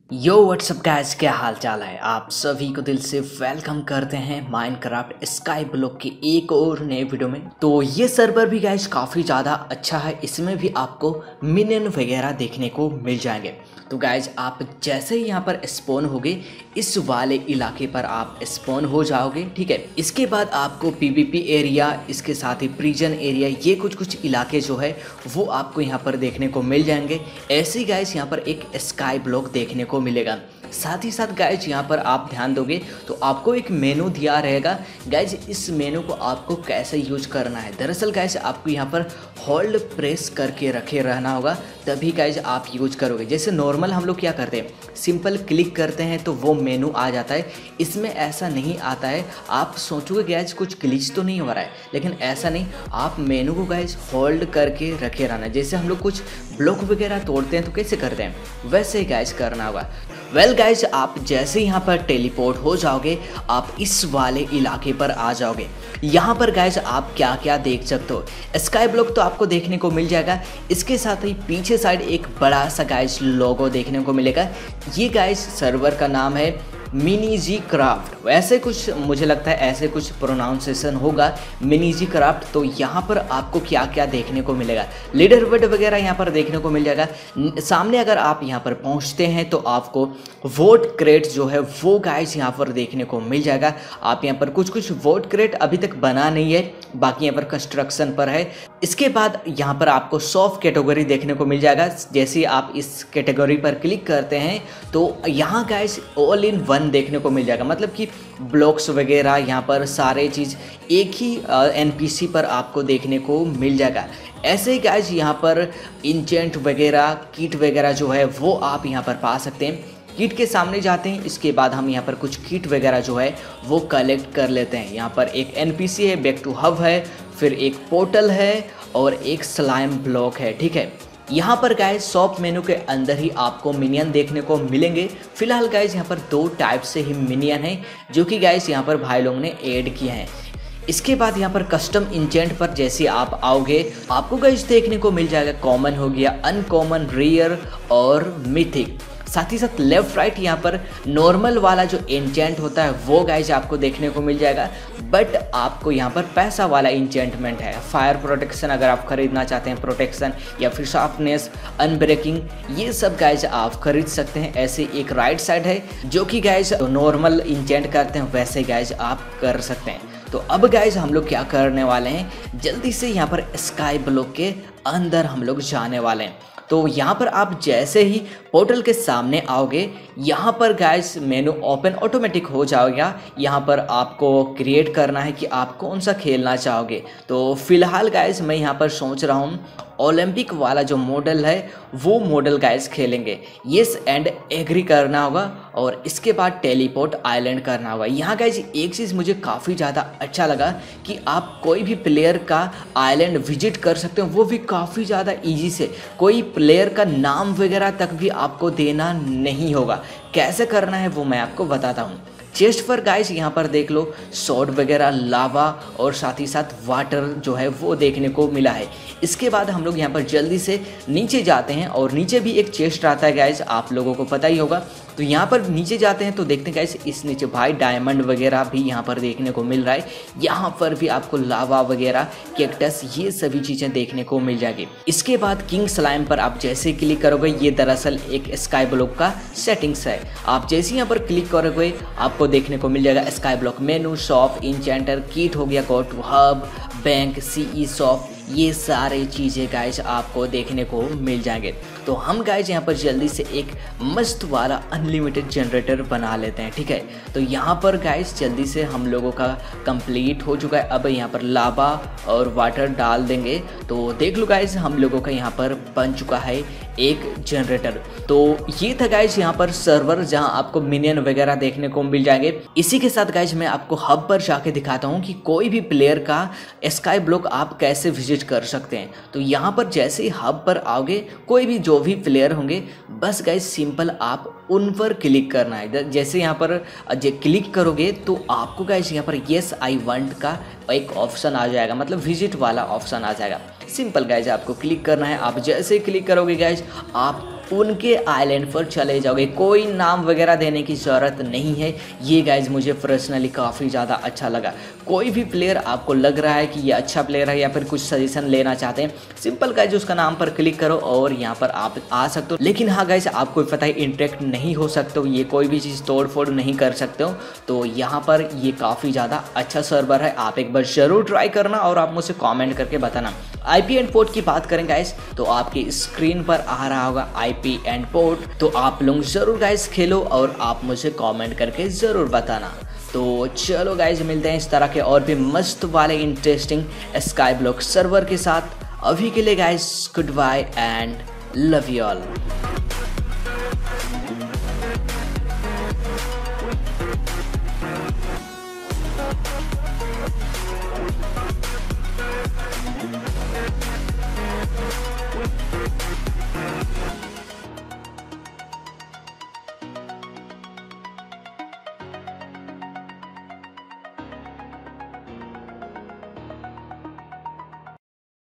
यो WhatsApp guys, क्या हाल चाल है। आप सभी को दिल से वेलकम करते हैं माइनक्राफ्ट स्काई ब्लॉक की एक और नए वीडियो में। तो ये सर्वर भी गाइस काफ़ी ज़्यादा अच्छा है, इसमें भी आपको मिनियन वगैरह देखने को मिल जाएंगे। तो गाइज आप जैसे ही यहाँ पर स्पॉन होगे इस वाले इलाके पर आप स्पॉन हो जाओगे, ठीक है। इसके बाद आपको पीवीपी एरिया, इसके साथ ही प्रिजन एरिया, ये कुछ इलाके जो है वो आपको यहाँ पर देखने को मिल जाएंगे। ऐसे ही गाइज यहाँ पर एक स्काई ब्लॉक देखने को मिलेगा। साथ ही साथ गाइज यहाँ पर आप ध्यान दोगे तो आपको एक मेनू दिया रहेगा। गाइज इस मेनू को आपको कैसे यूज करना है, दरअसल गाइज आपको यहाँ पर होल्ड प्रेस करके रखे रहना होगा, तभी गाइज आप यूज करोगे। जैसे नॉर्मल हम लोग क्या करते हैं, सिंपल क्लिक करते हैं तो वो मेनू आ जाता है। इसमें ऐसा नहीं आता है। आप सोचोगे गाइज कुछ ग्लिच तो नहीं हो रहा है, लेकिन ऐसा नहीं, आप मेनू को गाइज होल्ड करके रखे रहना। जैसे हम लोग कुछ ब्लॉक वगैरह तोड़ते हैं तो कैसे करते हैं, वैसे ही गाइज करना होगा। वेल गाइज आप जैसे यहाँ पर टेलीपोर्ट हो जाओगे आप इस वाले इलाके पर आ जाओगे। यहाँ पर गाइज आप क्या क्या देख सकते हो, स्काई ब्लॉक तो आपको देखने को मिल जाएगा। इसके साथ ही पीछे साइड एक बड़ा सा गाइज लोगो देखने को मिलेगा। ये गाइज सर्वर का नाम है मिनी जी क्राफ्ट, वैसे कुछ मुझे लगता है ऐसे कुछ प्रोनाउंसिएशन होगा, मिनी जी क्राफ्ट। तो यहाँ पर आपको क्या क्या देखने को मिलेगा, लीडर वर्ड वगैरह यहाँ पर देखने को मिल जाएगा। सामने अगर आप यहाँ पर पहुँचते हैं तो आपको वोट क्रेट जो है वो गाइस यहाँ पर देखने को मिल जाएगा। आप यहाँ पर कुछ वोट क्रेट अभी तक बना नहीं है, बाकी यहाँ पर कंस्ट्रक्शन पर है। इसके बाद यहाँ पर आपको सॉफ्ट कैटेगरी देखने को मिल जाएगा। जैसे आप इस कैटेगरी पर क्लिक करते हैं तो यहाँ गाइस ऑल इन वन देखने को मिल जाएगा, मतलब कि ब्लॉक्स वगैरह यहाँ पर सारे चीज़ एक ही एनपीसी पर आपको देखने को मिल जाएगा। ऐसे ही गाइस यहाँ पर इंचेंट वगैरह, किट वगैरह जो है वो आप यहाँ पर पा सकते हैं। किट के सामने जाते हैं, इसके बाद हम यहाँ पर कुछ किट वगैरह जो है वो कलेक्ट कर लेते हैं। यहाँ पर एक एनपीसी है, बैक टू हब है, फिर एक पोर्टल है और एक स्लाइम ब्लॉक है, ठीक है। यहाँ पर गाइज शॉप मेनू के अंदर ही आपको मिनियन देखने को मिलेंगे। फिलहाल गाइज यहाँ पर दो टाइप से ही मिनियन है जो कि गाइज यहाँ पर भाई लोग ने ऐड किए हैं। इसके बाद यहाँ पर कस्टम इंचेंट पर जैसे आप आओगे आपको गाइज देखने को मिल जाएगा कॉमन हो गया, अनकॉमन, रेयर और मिथिक। साथ ही साथ लेफ्ट राइट यहाँ पर नॉर्मल वाला जो एंचेंट होता है वो गाइज आपको देखने को मिल जाएगा, बट आपको यहाँ पर पैसा वाला इंचेंटमेंट है। फायर प्रोटेक्शन अगर आप खरीदना चाहते हैं, प्रोटेक्शन या फिर शार्पनेस, अनब्रेकिंग, ये सब गाइज आप खरीद सकते हैं। ऐसे एक राइट साइड है जो कि गाइज नॉर्मल इंचेंट करते हैं, वैसे गाइज आप कर सकते हैं। तो अब गाइज हम लोग क्या करने वाले हैं, जल्दी से यहाँ पर स्काई ब्लॉक के अंदर हम लोग जाने वाले हैं। तो यहाँ पर आप जैसे ही पोर्टल के सामने आओगे यहाँ पर गाइस मेनू ओपन ऑटोमेटिक हो जाएगा। यहाँ पर आपको क्रिएट करना है कि आप कौन सा खेलना चाहोगे। तो फिलहाल गाइस मैं यहाँ पर सोच रहा हूँ ओलंपिक वाला जो मॉडल है वो मॉडल गाइस खेलेंगे। येस एंड एग्री करना होगा और इसके बाद टेलीपोर्ट आइलैंड करना होगा। यहाँ गाइस एक चीज़ मुझे काफ़ी ज़्यादा अच्छा लगा कि आप कोई भी प्लेयर का आइलैंड विजिट कर सकते हो, वो भी काफ़ी ज़्यादा ईजी से। कोई प्लेयर का नाम वगैरह तक भी आपको देना नहीं होगा। कैसे करना है वो मैं आपको बताता हूँ। चेस्ट पर गाइस यहाँ पर देख लो सॉर्ड वगैरह, लावा और साथ ही साथ वाटर जो है वो देखने को मिला है। इसके बाद हम लोग यहाँ पर जल्दी से नीचे जाते हैं और नीचे भी एक चेस्ट आता है गाइस, आप लोगों को पता ही होगा। तो यहाँ पर नीचे जाते हैं तो देखते हैं गाइस इस नीचे भाई डायमंड वगैरह भी यहाँ पर देखने को मिल रहा है। यहाँ पर भी आपको लावा वगैरह, कैक्टस, ये सभी चीज़ें देखने को मिल जाएगी। इसके बाद किंग स्लाइम पर आप जैसे क्लिक करोगे, ये दरअसल एक स्काई ब्लॉक का सेटिंग्स है। आप जैसे यहाँ पर क्लिक करोगे आपको देखने को मिल जाएगा sky block menu, shop, enchanter, kit हो गया, go to hub, bank, CE shop, ये सारे चीज़ें गाइज आपको देखने को मिल जाएंगे। तो हम गाइज यहाँ पर जल्दी से एक मस्त वाला अनलिमिटेड जनरेटर बना लेते हैं, ठीक है। तो यहाँ पर गाइज जल्दी से हम लोगों का कंप्लीट हो चुका है। अब यहाँ पर लावा और वाटर डाल देंगे तो देख लो गाइज हम लोगों का यहाँ पर बन चुका है एक जनरेटर। तो ये था गाइज यहाँ पर सर्वर जहाँ आपको मिनियन वगैरह देखने को मिल जाएंगे। इसी के साथ गाइज मैं आपको हब पर जाके दिखाता हूँ कि कोई भी प्लेयर का स्काई ब्लॉक आप कैसे विजिट कर सकते हैं। तो यहाँ पर जैसे ही हब पर आओगे कोई भी जो भी प्लेयर होंगे बस गाइज सिंपल आप उन पर क्लिक करना है। जैसे यहाँ पर क्लिक करोगे तो आपको गाइज यहाँ पर येस आई वांट का एक ऑप्शन आ जाएगा, मतलब विजिट वाला ऑप्शन आ जाएगा। सिंपल गाइज आपको क्लिक करना है। आप जैसे क्लिक करोगे गाइज आप उनके आइलैंड पर चले जाओगे। कोई नाम वगैरह देने की ज़रूरत नहीं है। ये गाइज मुझे पर्सनली काफ़ी ज़्यादा अच्छा लगा। कोई भी प्लेयर आपको लग रहा है कि ये अच्छा प्लेयर है या फिर कुछ सजेशन लेना चाहते हैं, सिंपल गाइज उसका नाम पर क्लिक करो और यहाँ पर आप आ सकते हो। लेकिन हाँ गाइज, आपको पता है इंटरेक्ट नहीं हो सकते हो, ये कोई भी चीज़ तोड़ फोड़ नहीं कर सकते हो। तो यहाँ पर ये काफ़ी ज़्यादा अच्छा सर्वर है, आप एक बार ज़रूर ट्राई करना और आप मुझे कमेंट करके बताना। आईपी एंड पोर्ट की बात करें गाइज, तो आपकी स्क्रीन पर आ रहा होगा आईपी एंड पोर्ट, तो आप लोग ज़रूर गाइज खेलो और आप मुझे कमेंट करके ज़रूर बताना। तो चलो गाइज, मिलते हैं इस तरह के और भी मस्त वाले इंटरेस्टिंग स्काई ब्लॉक सर्वर के साथ। अभी के लिए guys goodbye and love you all.